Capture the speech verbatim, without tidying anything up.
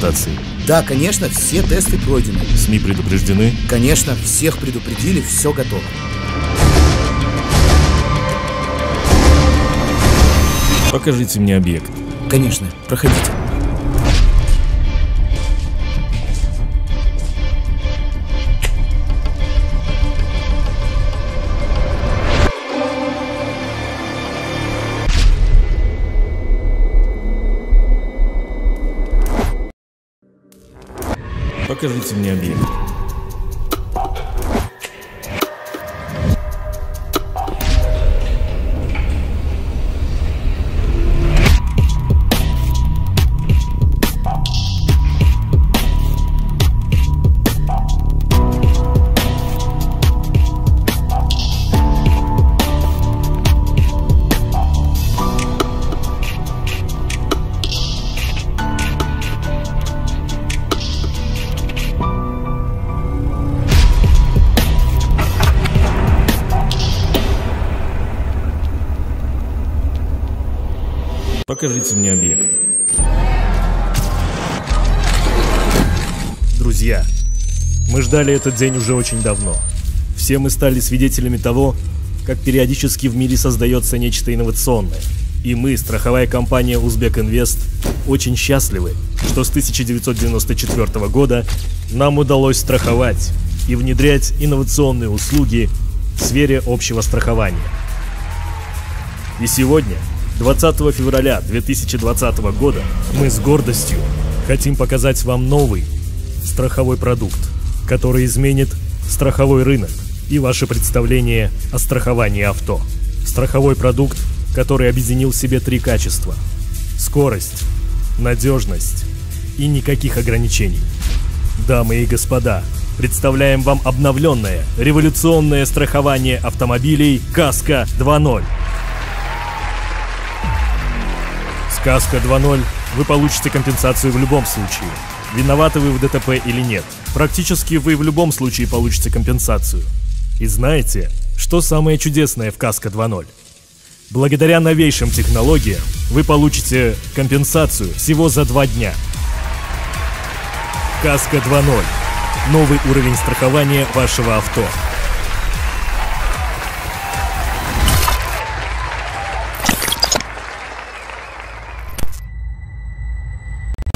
эксплуатации? Да, конечно, все тесты пройдены. СМИ предупреждены? Конечно, всех предупредили, все готово. Покажите мне объект. Конечно, проходите. Покажите мне объект. Покажите мне объект. Друзья, мы ждали этот день уже очень давно. Все мы стали свидетелями того, как периодически в мире создается нечто инновационное. И мы, страховая компания Узбек Инвест, очень счастливы, что с тысяча девятьсот девяносто четвёртого года нам удалось страховать и внедрять инновационные услуги в сфере общего страхования. И сегодня, двадцатого февраля две тысячи двадцатого года, мы с гордостью хотим показать вам новый страховой продукт, который изменит страховой рынок и ваше представление о страховании авто. Страховой продукт, который объединил в себе три качества: скорость, надежность и никаких ограничений. Дамы и господа, представляем вам обновленное, революционное страхование автомобилей Каска два ноль. С Каска два ноль вы получите компенсацию в любом случае. Виноваты вы в ДТП или нет. Практически вы в любом случае получите компенсацию. И знаете, что самое чудесное в Каска два ноль? Благодаря новейшим технологиям вы получите компенсацию всего за два дня. Каска два ноль. Новый уровень страхования вашего авто.